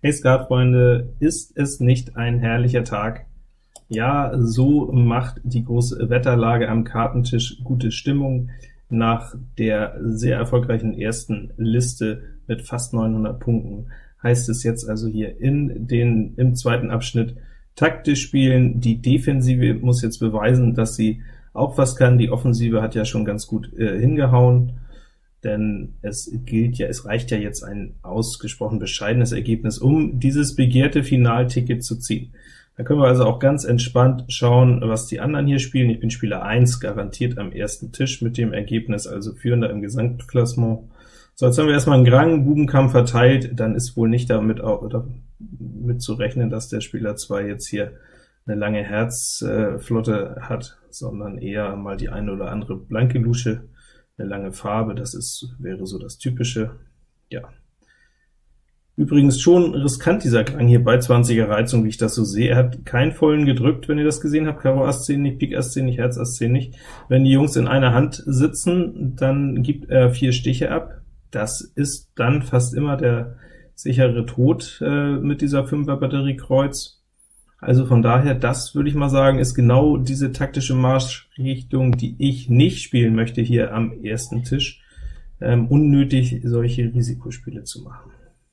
Hey Skatfreunde, ist es nicht ein herrlicher Tag? Ja, so macht die große Wetterlage am Kartentisch gute Stimmung nach der sehr erfolgreichen ersten Liste mit fast 900 Punkten. Heißt es jetzt also hier im zweiten Abschnitt taktisch spielen. Die Defensive muss jetzt beweisen, dass sie auch was kann. Die Offensive hat ja schon ganz gut hingehauen, denn es reicht ja jetzt ein ausgesprochen bescheidenes Ergebnis, um dieses begehrte Finalticket zu ziehen. Da können wir also auch ganz entspannt schauen, was die anderen hier spielen. Ich bin Spieler 1, garantiert am ersten Tisch mit dem Ergebnis, also führender im Gesamtklassement. So, jetzt haben wir erstmal einen Grang-Bubenkampf verteilt, dann ist wohl nicht damit zu rechnen, dass der Spieler 2 jetzt hier eine lange Herzflotte hat, sondern eher mal die eine oder andere blanke Lusche, eine lange Farbe, wäre so das Typische. Ja. Übrigens schon riskant, dieser Grang hier bei 20er Reizung, wie ich das so sehe. Er hat keinen vollen gedrückt, wenn ihr das gesehen habt. Karo Ass 10 nicht, Pik Ass 10 nicht, Herz Ass 10 nicht. Wenn die Jungs in einer Hand sitzen, dann gibt er 4 Stiche ab. Das ist dann fast immer der sichere Tod mit dieser 5er Batterie Kreuz. Also von daher, das würde ich mal sagen, ist genau diese taktische Marschrichtung, die ich nicht spielen möchte hier am ersten Tisch, unnötig solche Risikospiele zu machen.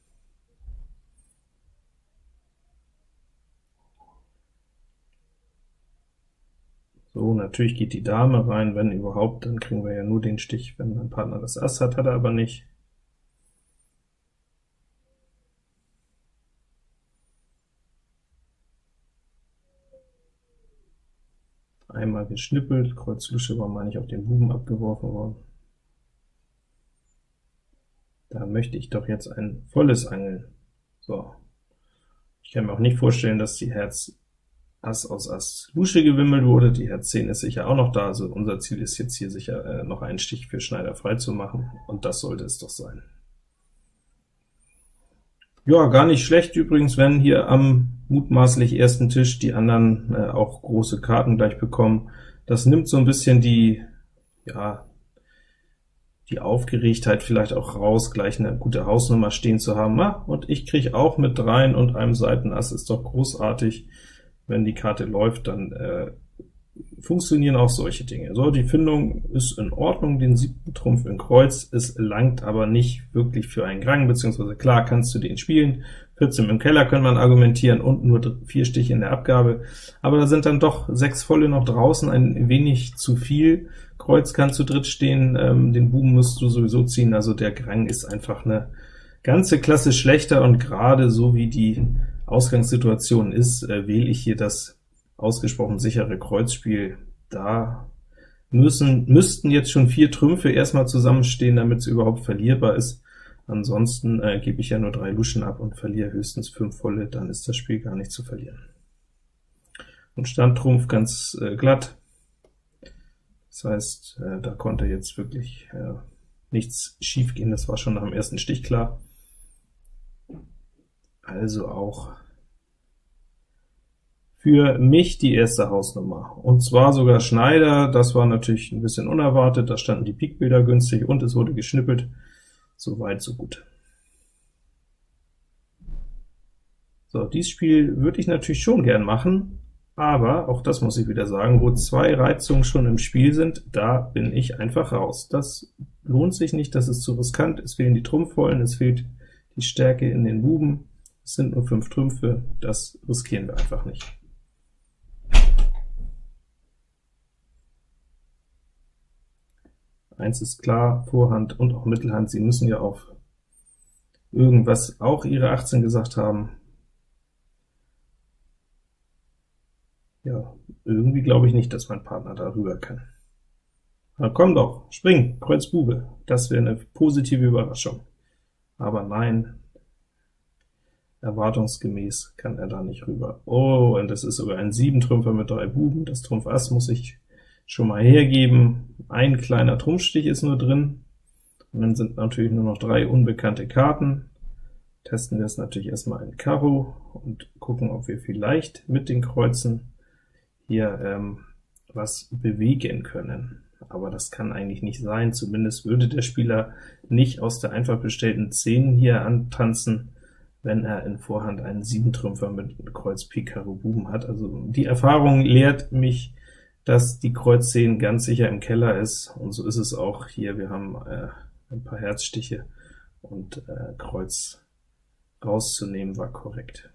So, natürlich geht die Dame rein, wenn überhaupt, dann kriegen wir ja nur den Stich, wenn mein Partner das Ass hat, hat er aber nicht. Einmal geschnippelt, Kreuz Lusche war, meine ich, auf den Buben abgeworfen worden. Da möchte ich doch jetzt ein volles angeln. So, ich kann mir auch nicht vorstellen, dass die Herz Ass aus Ass Lusche gewimmelt wurde. Die Herz 10 ist sicher auch noch da, also unser Ziel ist jetzt hier sicher noch einen Stich für Schneider frei zu machen, und das sollte es doch sein. Ja, gar nicht schlecht übrigens, wenn hier am mutmaßlich ersten Tisch die anderen auch große Karten gleich bekommen. Das nimmt so ein bisschen die Aufgeregtheit vielleicht auch raus, gleich eine gute Hausnummer stehen zu haben. Und ich kriege auch mit 3 und einem Seitenass, ist doch großartig. Wenn die Karte läuft, dann funktionieren auch solche Dinge. So, die Findung ist in Ordnung, den 7. Trumpf in Kreuz, es langt aber nicht wirklich für einen Grang, beziehungsweise klar kannst du den spielen, 14 im Keller kann man argumentieren und nur 4 Stiche in der Abgabe, aber da sind dann doch 6 volle noch draußen, ein wenig zu viel. Kreuz kann zu dritt stehen, den Buben musst du sowieso ziehen, also der Grang ist einfach eine ganze Klasse schlechter, und gerade so wie die Ausgangssituation ist, wähle ich hier das ausgesprochen sichere Kreuzspiel. Da müssten jetzt schon 4 Trümpfe erstmal zusammenstehen, damit es überhaupt verlierbar ist. Ansonsten gebe ich ja nur 3 Luschen ab und verliere höchstens 5 volle, dann ist das Spiel gar nicht zu verlieren. Und Standtrumpf ganz glatt. Das heißt, da konnte jetzt wirklich nichts schief gehen, das war schon nach dem ersten Stich klar. Also auch für mich die erste Hausnummer, und zwar sogar Schneider. Das war natürlich ein bisschen unerwartet, da standen die Pikbilder günstig und es wurde geschnippelt. So weit, so gut. So, dieses Spiel würde ich natürlich schon gern machen, aber auch das muss ich wieder sagen, wo 2 Reizungen schon im Spiel sind, da bin ich einfach raus. Das lohnt sich nicht, das ist zu riskant, es fehlen die Trumpfvollen, es fehlt die Stärke in den Buben, es sind nur 5 Trümpfe, das riskieren wir einfach nicht. Eins ist klar, Vorhand und auch Mittelhand, sie müssen ja auf irgendwas auch ihre 18 gesagt haben. Ja, irgendwie glaube ich nicht, dass mein Partner darüber kann. Na komm doch, spring, Kreuz Bube, das wäre eine positive Überraschung. Aber nein, erwartungsgemäß kann er da nicht rüber. Oh, und das ist sogar ein 7-Trümpfer mit 3 Buben, das Trumpf Ass muss ich schon mal hergeben. Ein kleiner Trumpfstich ist nur drin, und dann sind natürlich nur noch 3 unbekannte Karten. Testen wir es natürlich erstmal in Karo und gucken, ob wir vielleicht mit den Kreuzen hier was bewegen können. Aber das kann eigentlich nicht sein, zumindest würde der Spieler nicht aus der einfach bestellten 10 hier antanzen, wenn er in Vorhand einen Siebentrümpfer mit Kreuz Pik Karo Buben hat. Also die Erfahrung lehrt mich, dass die Kreuz 10 ganz sicher im Keller ist, und so ist es auch hier. Wir haben ein paar Herzstiche, und Kreuz rauszunehmen war korrekt.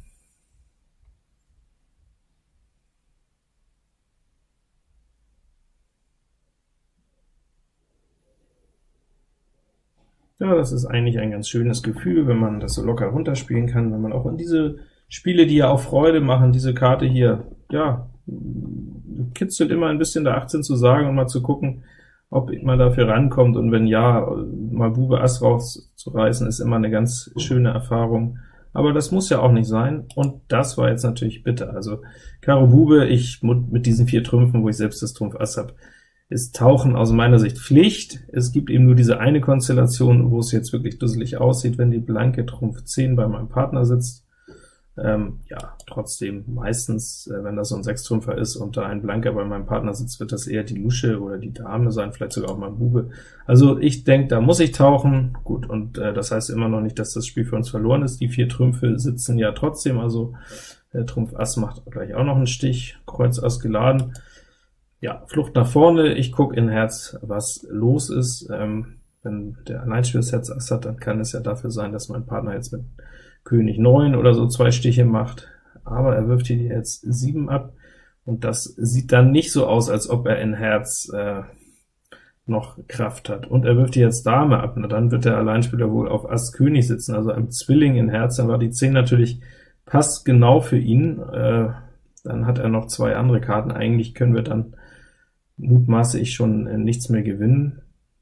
Ja, das ist eigentlich ein ganz schönes Gefühl, wenn man das so locker runterspielen kann, wenn man auch in diese Spiele, die ja auch Freude machen, diese Karte hier, ja, kitzelt immer ein bisschen, da 18 zu sagen und mal zu gucken, ob man dafür rankommt, und wenn ja, mal Bube Ass rauszureißen, ist immer eine ganz schöne Erfahrung. Aber das muss ja auch nicht sein, und das war jetzt natürlich bitter. Also Karo Bube, ich mit diesen 4 Trümpfen, wo ich selbst das Trumpf Ass habe, ist Tauchen aus meiner Sicht Pflicht. Es gibt eben nur diese eine Konstellation, wo es jetzt wirklich dusselig aussieht, wenn die blanke Trumpf 10 bei meinem Partner sitzt. Ja, trotzdem meistens, wenn das so ein Sechstrümpfer ist und da ein Blanker bei meinem Partner sitzt, wird das eher die Lusche oder die Dame sein, vielleicht sogar auch mein Bube. Also ich denke, da muss ich tauchen. Gut, und das heißt immer noch nicht, dass das Spiel für uns verloren ist. Die 4 Trümpfe sitzen ja trotzdem, also Trumpf Ass macht gleich auch noch einen Stich, Kreuz Ass geladen. Ja, Flucht nach vorne, ich gucke in Herz, was los ist. Wenn der Alleinspieler das Herz Ass hat, dann kann es ja dafür sein, dass mein Partner jetzt mit König 9 oder so 2 Stiche macht, aber er wirft hier die Herz 7 ab, und das sieht dann nicht so aus, als ob er in Herz noch Kraft hat. Und er wirft die jetzt Dame ab, na dann wird der Alleinspieler wohl auf Ass König sitzen, also ein Zwilling in Herz, dann war die 10 natürlich passt genau für ihn. Dann hat er noch 2 andere Karten, eigentlich können wir dann, mutmaße ich, schon nichts mehr gewinnen.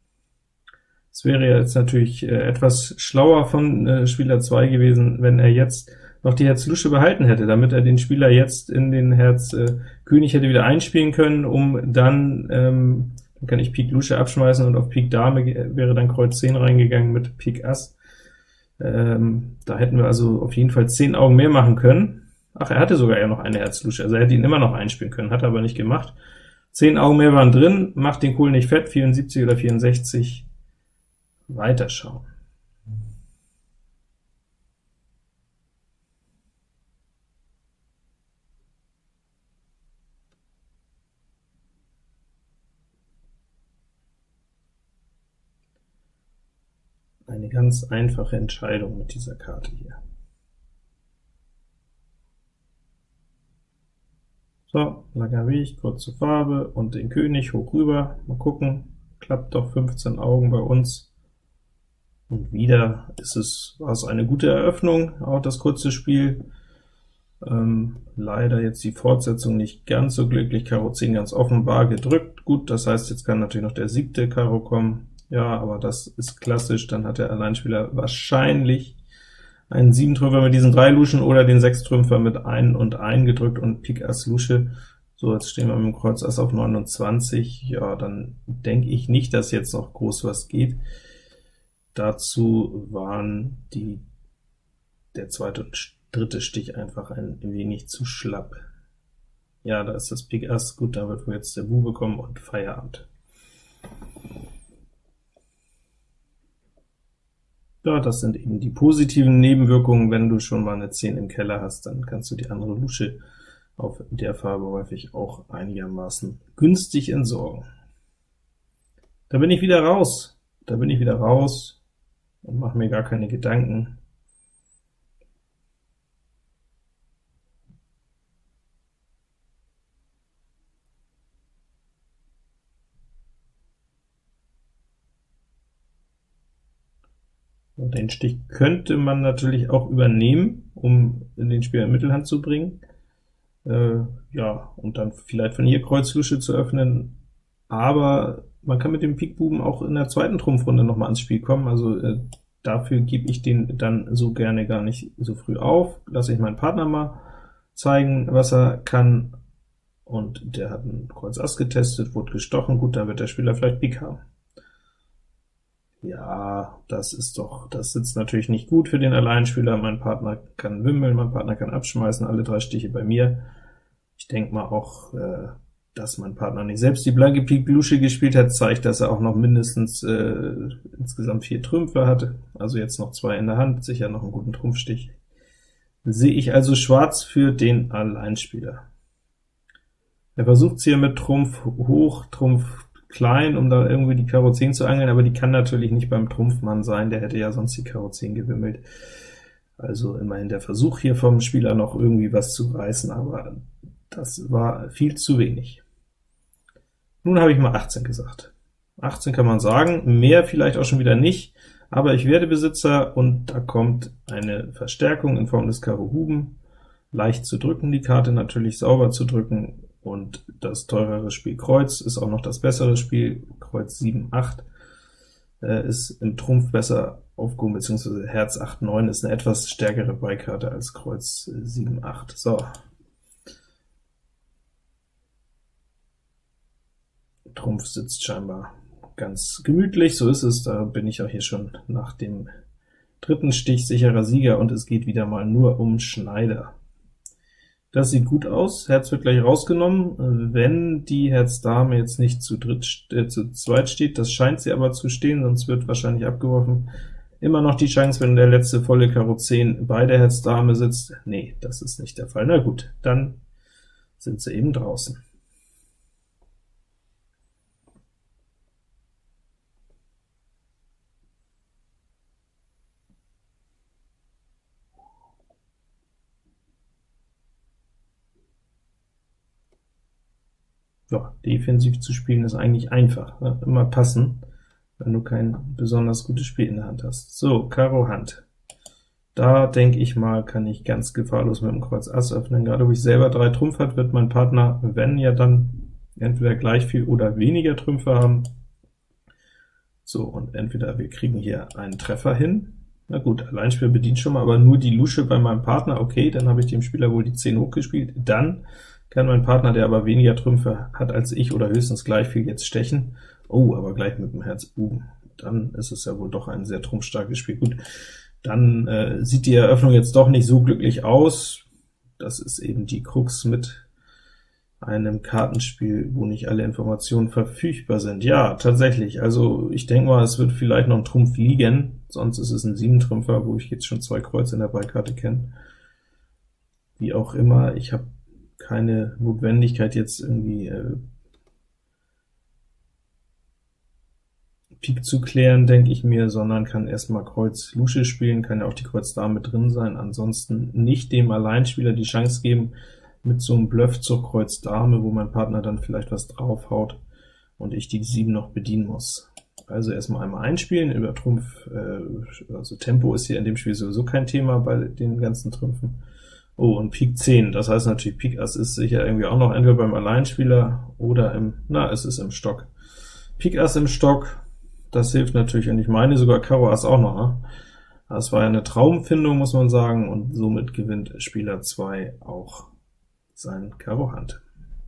Es wäre jetzt natürlich etwas schlauer von Spieler 2 gewesen, wenn er jetzt noch die Herz Lusche behalten hätte, damit er den Spieler jetzt in den Herz König hätte wieder einspielen können, um dann kann ich Pik Lusche abschmeißen, und auf Pik Dame wäre dann Kreuz 10 reingegangen mit Pik Ass. Da hätten wir also auf jeden Fall 10 Augen mehr machen können. Ach, er hatte sogar ja noch eine Herz Lusche, also er hätte ihn immer noch einspielen können, hat er aber nicht gemacht. 10 Augen mehr waren drin, macht den Kohl nicht fett, 74 oder 64, weiterschauen. Eine ganz einfache Entscheidung mit dieser Karte hier. So, langer Weg, kurze Farbe und den König hoch rüber. Mal gucken, klappt doch 15 Augen bei uns. Und wieder war es eine gute Eröffnung, auch das kurze Spiel. Leider jetzt die Fortsetzung nicht ganz so glücklich, Karo 10 ganz offenbar gedrückt. Gut, das heißt, jetzt kann natürlich noch der 7. Karo kommen. Ja, aber das ist klassisch, dann hat der Alleinspieler wahrscheinlich einen 7-Trümpfer mit diesen 3 Luschen oder den 6-Trümpfer mit 1 und 1 gedrückt und Pik Ass Lusche. So, jetzt stehen wir mit dem Kreuz Ass auf 29. Ja, dann denke ich nicht, dass jetzt noch groß was geht. Dazu waren der 2. und 3. Stich einfach ein wenig zu schlapp. Ja, da ist das Pik Ass, gut, da wird wohl jetzt der Bube kommen und Feierabend. Ja, das sind eben die positiven Nebenwirkungen. Wenn du schon mal eine 10 im Keller hast, dann kannst du die andere Lusche auf der Farbe häufig auch einigermaßen günstig entsorgen. Da bin ich wieder raus. Und mache mir gar keine Gedanken. Und den Stich könnte man natürlich auch übernehmen, um den Spieler in Mittelhand zu bringen. Ja, und dann vielleicht von hier Kreuz Lusche zu öffnen, aber man kann mit dem Pik Buben auch in der 2. Trumpfrunde noch mal ans Spiel kommen, also dafür gebe ich den dann so gerne gar nicht so früh auf, lasse ich meinen Partner mal zeigen, was er kann, und der hat ein Kreuz Ass getestet, wurde gestochen, gut, dann wird der Spieler vielleicht Pik haben. Ja, das sitzt natürlich nicht gut für den Alleinspieler, mein Partner kann wimmeln, mein Partner kann abschmeißen, alle 3 Stiche bei mir. Ich denke mal auch, dass mein Partner nicht selbst die blanke Pik Lusche gespielt hat, zeigt, dass er auch noch mindestens insgesamt 4 Trümpfe hatte, also jetzt noch 2 in der Hand, sicher noch einen guten Trumpfstich. Sehe ich also schwarz für den Alleinspieler. Er versucht es hier mit Trumpf hoch, Trumpf klein, um da irgendwie die Karo 10 zu angeln, aber die kann natürlich nicht beim Trumpfmann sein, der hätte ja sonst die Karo 10 gewimmelt. Also immerhin der Versuch hier vom Spieler noch irgendwie was zu reißen, aber das war viel zu wenig. Nun habe ich mal 18 gesagt. 18 kann man sagen, mehr vielleicht auch schon wieder nicht, aber ich werde Besitzer und da kommt eine Verstärkung in Form des Karo Huben. Leicht zu drücken, die Karte natürlich sauber zu drücken, und das teurere Spiel Kreuz ist auch noch das bessere Spiel. Kreuz 7, 8 ist im Trumpf besser aufgehoben, beziehungsweise Herz 8, 9 ist eine etwas stärkere Beikarte als Kreuz 7, 8. So. Trumpf sitzt scheinbar ganz gemütlich, so ist es, da bin ich auch hier schon nach dem dritten Stich sicherer Sieger, und es geht wieder mal nur um Schneider. Das sieht gut aus, Herz wird gleich rausgenommen, wenn die Herz Dame jetzt nicht zu zweit steht, das scheint sie aber zu stehen, sonst wird wahrscheinlich abgeworfen. Immer noch die Chance, wenn der letzte volle Karo 10 bei der Herz Dame sitzt. Nee, das ist nicht der Fall. Na gut, dann sind sie eben draußen. Ja, defensiv zu spielen ist eigentlich einfach, ne? Immer passen, wenn du kein besonders gutes Spiel in der Hand hast. So, Karo Hand. Da denke ich mal, kann ich ganz gefahrlos mit dem Kreuz Ass öffnen. Gerade wo ich selber 3 Trumpf hat, wird mein Partner, wenn ja dann entweder gleich viel oder weniger Trümpfe haben. So, und entweder wir kriegen hier einen Treffer hin. Na gut, Alleinspieler bedient schon mal, aber nur die Lusche bei meinem Partner. Okay, dann habe ich dem Spieler wohl die 10 hochgespielt. Dann kann mein Partner, der aber weniger Trümpfe hat als ich oder höchstens gleich viel, jetzt stechen. Oh, aber gleich mit dem Herz Buben. Dann ist es ja wohl doch ein sehr trumpfstarkes Spiel. Gut, dann sieht die Eröffnung jetzt doch nicht so glücklich aus. Das ist eben die Krux mit einem Kartenspiel, wo nicht alle Informationen verfügbar sind. Ja, tatsächlich, also ich denke mal, es wird vielleicht noch ein Trumpf liegen, sonst ist es ein 7-Trümpfer, wo ich jetzt schon 2 Kreuze in der Beikarte kenne. Wie auch immer, ich habe keine Notwendigkeit, jetzt irgendwie Pik zu klären, denke ich mir, sondern kann erstmal Kreuz Lusche spielen, kann ja auch die Kreuz Dame drin sein, ansonsten nicht dem Alleinspieler die Chance geben, mit so einem Bluffzug Kreuz Dame, wo mein Partner dann vielleicht was draufhaut und ich die 7 noch bedienen muss. Also erstmal einmal einspielen über Trumpf, also Tempo ist hier in dem Spiel sowieso kein Thema bei den ganzen Trümpfen. Oh, und Pik 10, das heißt natürlich, Pik Ass ist sicher irgendwie auch noch entweder beim Alleinspieler oder es ist im Stock. Pik Ass im Stock, das hilft natürlich, und ich meine sogar Karo Ass auch noch, ne? Das war ja eine Traumfindung, muss man sagen, und somit gewinnt Spieler 2 auch sein Karo Hand.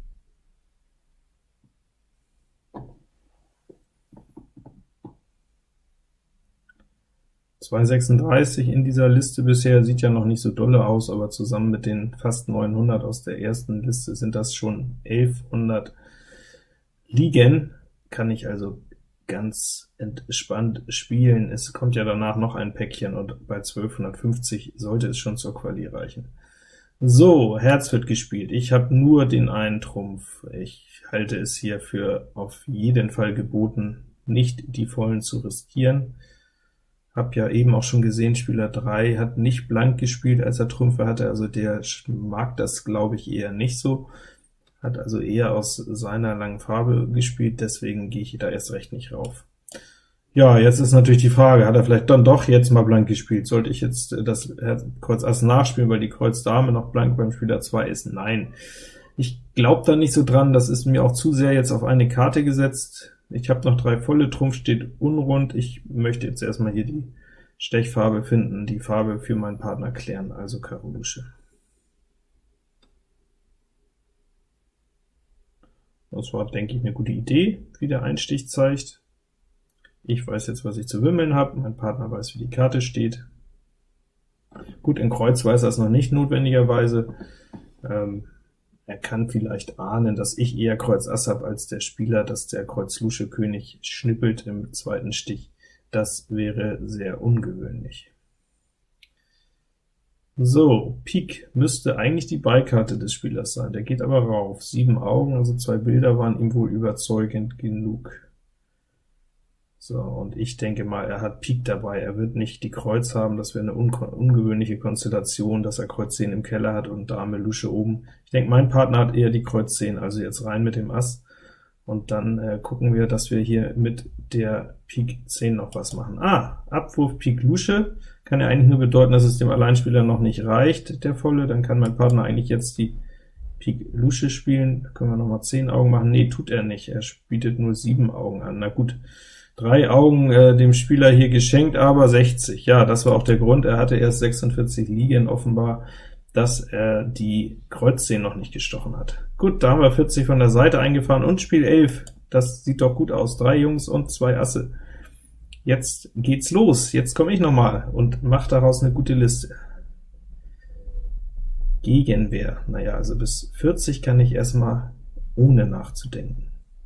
(236) in dieser Liste bisher, sieht ja noch nicht so dolle aus, aber zusammen mit den fast 900 aus der ersten Liste sind das schon 1100 liegen, kann ich also ganz entspannt spielen. Es kommt ja danach noch ein Päckchen, und bei 1250 sollte es schon zur Quali reichen. So, Herz wird gespielt. Ich habe nur den einen Trumpf. Ich halte es hier für auf jeden Fall geboten, nicht die vollen zu riskieren. Hab ja eben auch schon gesehen, Spieler 3 hat nicht blank gespielt, als er Trümpfe hatte, also der mag das, glaube ich, eher nicht so, hat also eher aus seiner langen Farbe gespielt, deswegen gehe ich da erst recht nicht rauf. Ja, jetzt ist natürlich die Frage, hat er vielleicht dann doch jetzt mal blank gespielt? Sollte ich jetzt das Kreuz Ass nachspielen, weil die Kreuz Dame noch blank beim Spieler 2 ist? Nein. Ich glaube da nicht so dran, das ist mir auch zu sehr jetzt auf eine Karte gesetzt. Ich habe noch 3 volle, Trumpf steht unrund. Ich möchte jetzt erstmal hier die Stechfarbe finden, die Farbe für meinen Partner klären, also Karo Lusche. Das war, denke ich, eine gute Idee, wie der Einstich zeigt. Ich weiß jetzt, was ich zu wimmeln habe, mein Partner weiß, wie die Karte steht. Gut, in Kreuz weiß er es noch nicht notwendigerweise. Er kann vielleicht ahnen, dass ich eher Kreuz Ass habe als der Spieler, dass der Kreuz Lusche König schnippelt im zweiten Stich. Das wäre sehr ungewöhnlich. So, Pik müsste eigentlich die Beikarte des Spielers sein, der geht aber rauf. 7 Augen, also 2 Bilder waren ihm wohl überzeugend genug. So, und ich denke mal, er hat Pik dabei, er wird nicht die Kreuz haben, das wäre eine ungewöhnliche Konstellation, dass er Kreuz 10 im Keller hat und Dame Lusche oben. Ich denke, mein Partner hat eher die Kreuz 10, also jetzt rein mit dem Ass, und dann gucken wir, dass wir hier mit der Pik 10 noch was machen. Abwurf Pik Lusche kann ja eigentlich nur bedeuten, dass es dem Alleinspieler noch nicht reicht, der volle, dann kann mein Partner eigentlich jetzt die Pik Lusche spielen. Da können wir noch mal 10 Augen machen. Nee, tut er nicht, er bietet nur 7 Augen an. Na gut, 3 Augen dem Spieler hier geschenkt, aber 60. Ja, das war auch der Grund, er hatte erst 46 liegen, offenbar, dass er die Kreuz 10 noch nicht gestochen hat. Gut, da haben wir 40 von der Seite eingefahren und Spiel 11. Das sieht doch gut aus. 3 Jungs und 2 Asse. Jetzt geht's los. Jetzt komme ich nochmal und mache daraus eine gute Liste. Gegenwehr. Naja, also bis 40 kann ich erstmal ohne nachzudenken.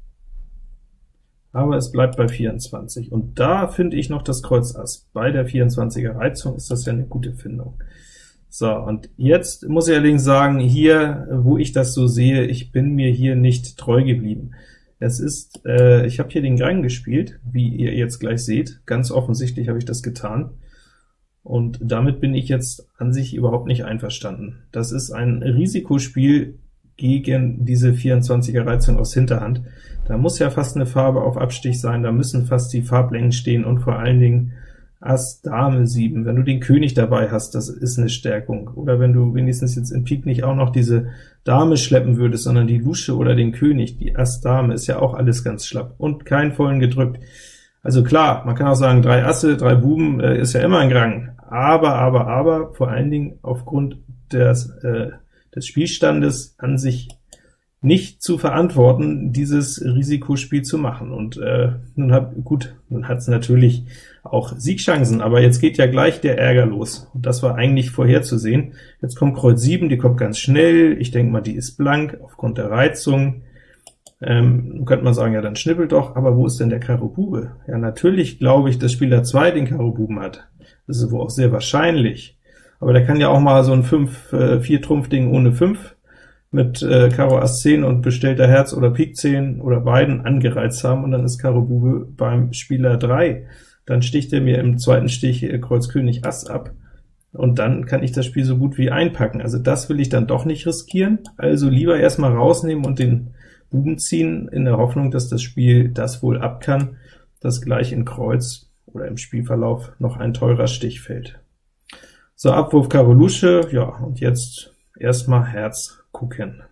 Aber es bleibt bei 24, und da finde ich noch das Kreuz Ass. Bei der 24er Reizung ist das ja eine gute Findung. So, und jetzt muss ich allerdings sagen, hier, wo ich das so sehe, ich bin mir hier nicht treu geblieben. Es ist, ich habe hier den Gang gespielt, wie ihr jetzt gleich seht, ganz offensichtlich habe ich das getan, und damit bin ich jetzt an sich überhaupt nicht einverstanden. Das ist ein Risikospiel gegen diese 24er Reizung aus Hinterhand. Da muss ja fast eine Farbe auf Abstich sein, da müssen fast die Farblängen stehen, und vor allen Dingen Ass, Dame 7. Wenn du den König dabei hast, das ist eine Stärkung. Oder wenn du wenigstens jetzt in Pik nicht auch noch diese Dame schleppen würdest, sondern die Lusche oder den König, die Ass, Dame, ist ja auch alles ganz schlapp. Und keinen vollen gedrückt. Also klar, man kann auch sagen, 3 Asse, 3 Buben, ist ja immer ein Rang. Aber, vor allen Dingen aufgrund des Spielstandes an sich nicht zu verantworten, dieses Risikospiel zu machen. Und nun hat es natürlich auch Siegchancen, aber jetzt geht ja gleich der Ärger los. Und das war eigentlich vorherzusehen. Jetzt kommt Kreuz 7, die kommt ganz schnell. Ich denke mal, die ist blank aufgrund der Reizung. Nun könnte man sagen, ja, dann schnippelt doch, aber wo ist denn der Karo Bube? Ja, natürlich glaube ich, dass Spieler 2 den Karo Buben hat. Das ist wohl auch sehr wahrscheinlich. Aber der kann ja auch mal so ein 4-Trumpf-Ding ohne 5 mit Karo Ass 10 und bestellter Herz oder Pik 10 oder beiden angereizt haben, und dann ist Karo Bube beim Spieler 3. Dann sticht er mir im zweiten Stich Kreuz König Ass ab, und dann kann ich das Spiel so gut wie einpacken. Also das will ich dann doch nicht riskieren, also lieber erstmal rausnehmen und den Buben ziehen, in der Hoffnung, dass das Spiel das wohl ab kann, dass gleich in Kreuz oder im Spielverlauf noch ein teurer Stich fällt. So, Abwurf Karo Lusche, ja, und jetzt erstmal Herz gucken.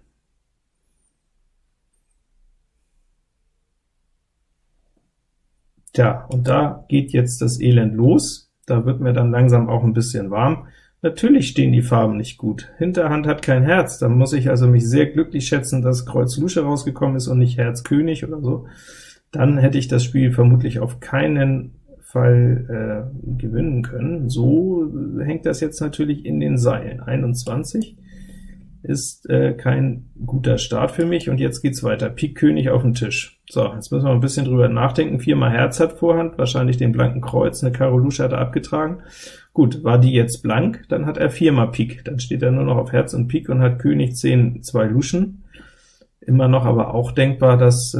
Tja, und da geht jetzt das Elend los. Da wird mir dann langsam auch ein bisschen warm. Natürlich stehen die Farben nicht gut. Hinterhand hat kein Herz, da muss ich also mich sehr glücklich schätzen, dass Kreuz Lusche rausgekommen ist und nicht Herz König oder so. Dann hätte ich das Spiel vermutlich auf keinen Fall gewinnen können. So hängt das jetzt natürlich in den Seilen. 21 ist kein guter Start für mich, und jetzt geht's weiter. Pik König auf den Tisch. So, jetzt müssen wir ein bisschen drüber nachdenken. 4-mal Herz hat Vorhand, wahrscheinlich den blanken Kreuz, eine Karo Lusche hat er abgetragen. Gut, war die jetzt blank, dann hat er 4-mal Pik, dann steht er nur noch auf Herz und Pik und hat König 10, 2 Luschen. Immer noch aber auch denkbar, dass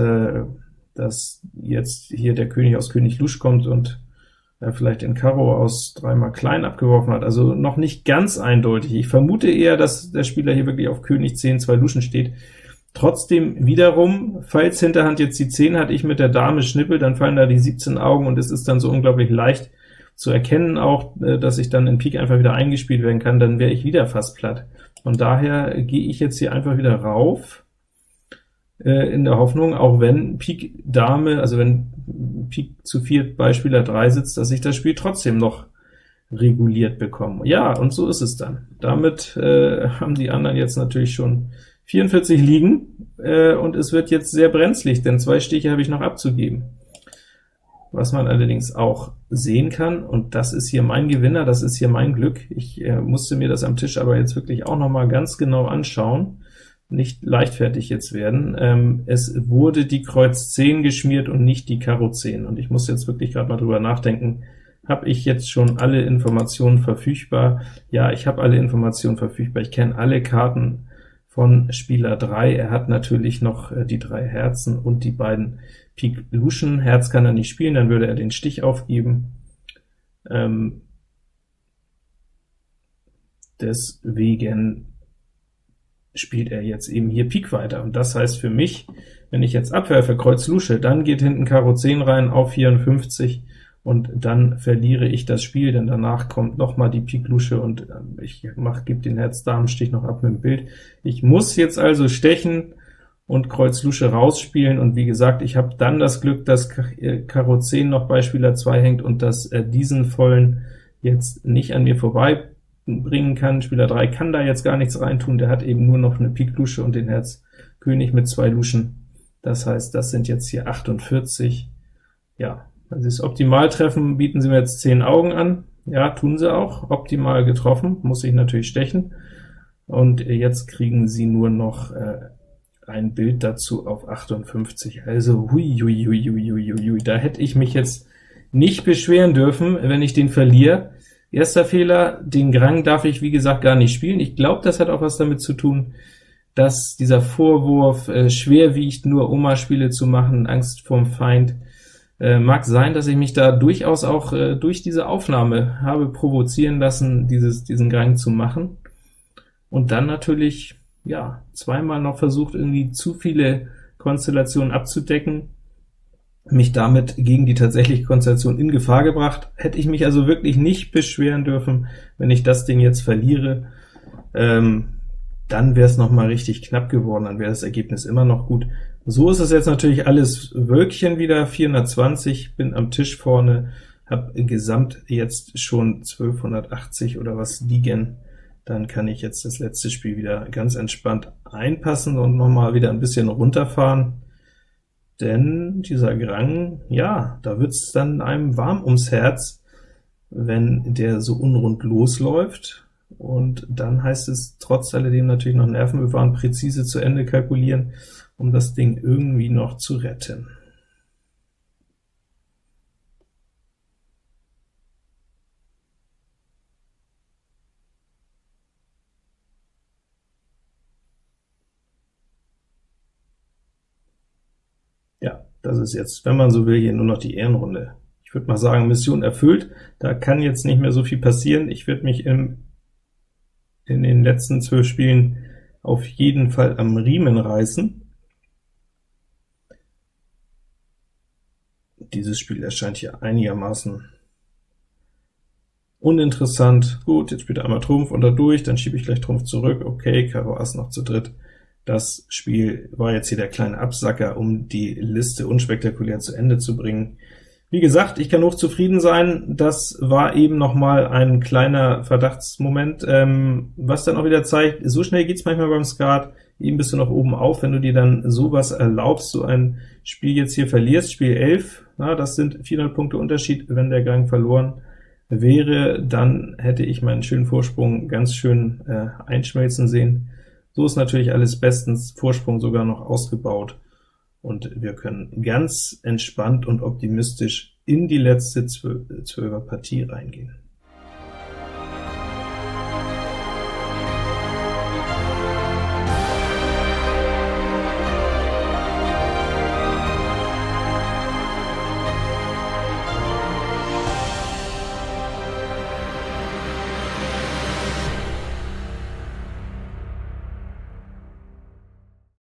jetzt hier der König aus König Lusch kommt und vielleicht den Karo aus 3-mal klein abgeworfen hat, also noch nicht ganz eindeutig. Ich vermute eher, dass der Spieler hier wirklich auf König 10, 2 Luschen steht. Trotzdem wiederum, falls Hinterhand jetzt die 10 hat, ich mit der Dame schnippel, dann fallen da die 17 Augen, und es ist dann so unglaublich leicht zu erkennen auch, dass ich dann in Pik einfach wieder eingespielt werden kann, dann wäre ich wieder fast platt. Und daher gehe ich jetzt hier einfach wieder rauf, in der Hoffnung, auch wenn Pik Dame, also wenn Pik zu 4 bei Spieler 3 sitzt, dass ich das Spiel trotzdem noch reguliert bekomme. Ja, und so ist es dann. Damit haben die anderen jetzt natürlich schon 44 liegen, und es wird jetzt sehr brenzlig, denn 2 Stiche habe ich noch abzugeben. Was man allerdings auch sehen kann, und das ist hier mein Gewinner, das ist hier mein Glück, ich musste mir das am Tisch aber jetzt wirklich auch noch mal ganz genau anschauen. nicht leichtfertig jetzt werden. Es wurde die Kreuz 10 geschmiert und nicht die Karo 10, und ich muss jetzt wirklich gerade mal drüber nachdenken, habe ich jetzt schon alle Informationen verfügbar? Ja, ich habe alle Informationen verfügbar, ich kenne alle Karten von Spieler 3, er hat natürlich noch die 3 Herzen und die beiden Pik Luschen. Herz kann er nicht spielen, dann würde er den Stich aufgeben. Deswegen spielt er jetzt eben hier Pik weiter, und das heißt für mich, wenn ich jetzt abwerfe Kreuz Lusche, dann geht hinten Karo 10 rein auf 54, und dann verliere ich das Spiel, denn danach kommt noch mal die Pik Lusche, und ich gebe den Herz-Damen-Stich noch ab mit dem Bild. Ich muss jetzt also stechen und Kreuz Lusche rausspielen, und wie gesagt, ich habe dann das Glück, dass Karo 10 noch bei Spieler 2 hängt und dass er diesen vollen jetzt nicht an mir vorbei bringen kann. Spieler 3 kann da jetzt gar nichts reintun, der hat eben nur noch eine Pik Lusche und den Herz König mit 2 Luschen. Das heißt, das sind jetzt hier 48. Ja, wenn Sie es optimal treffen, bieten Sie mir jetzt 10 Augen an. Ja, tun Sie auch. Optimal getroffen, muss ich natürlich stechen. Und jetzt kriegen Sie nur noch ein Bild dazu auf 58. Also hui, da hätte ich mich jetzt nicht beschweren dürfen, wenn ich den verliere. Erster Fehler, den Grang darf ich wie gesagt gar nicht spielen. Ich glaube, das hat auch was damit zu tun, dass dieser Vorwurf schwer wiegt, nur Oma-Spiele zu machen, Angst vorm Feind. Mag sein, dass ich mich da durchaus auch durch diese Aufnahme habe provozieren lassen, diesen Grang zu machen, und dann natürlich ja zweimal noch versucht, irgendwie zu viele Konstellationen abzudecken, mich damit gegen die tatsächliche Konstellation in Gefahr gebracht. Hätte ich mich also wirklich nicht beschweren dürfen, wenn ich das Ding jetzt verliere. Dann wäre es noch mal richtig knapp geworden, dann wäre das Ergebnis immer noch gut. So ist es jetzt natürlich alles Wölkchen wieder, 420, bin am Tisch vorne, habe gesamt jetzt schon 1280 oder was liegen. Dann kann ich jetzt das letzte Spiel wieder ganz entspannt einpassen und noch mal wieder ein bisschen runterfahren. Denn dieser Grang, ja, da wird's dann einem warm ums Herz, wenn der so unrund losläuft, und dann heißt es trotz alledem natürlich noch Nerven bewahren, präzise zu Ende kalkulieren, um das Ding irgendwie noch zu retten. Ja, das ist jetzt, wenn man so will, hier nur noch die Ehrenrunde. Ich würde mal sagen, Mission erfüllt, da kann jetzt nicht mehr so viel passieren. Ich werde mich in den letzten 12 Spielen auf jeden Fall am Riemen reißen. Dieses Spiel erscheint hier einigermaßen uninteressant. Gut, jetzt spielt er einmal Trumpf und dadurch, dann schiebe ich gleich Trumpf zurück. Okay, Karo Ass noch zu dritt. Das Spiel war jetzt hier der kleine Absacker, um die Liste unspektakulär zu Ende zu bringen. Wie gesagt, ich kann hochzufrieden sein, das war eben noch mal ein kleiner Verdachtsmoment, was dann auch wieder zeigt, so schnell geht's manchmal beim Skat, eben bist du noch oben auf, wenn du dir dann sowas erlaubst, so ein Spiel jetzt hier verlierst, Spiel 11, na, das sind 400 Punkte Unterschied, wenn der Gang verloren wäre, dann hätte ich meinen schönen Vorsprung ganz schön einschmelzen sehen. So ist natürlich alles bestens, Vorsprung sogar noch ausgebaut, und wir können ganz entspannt und optimistisch in die letzte 12er Partie reingehen.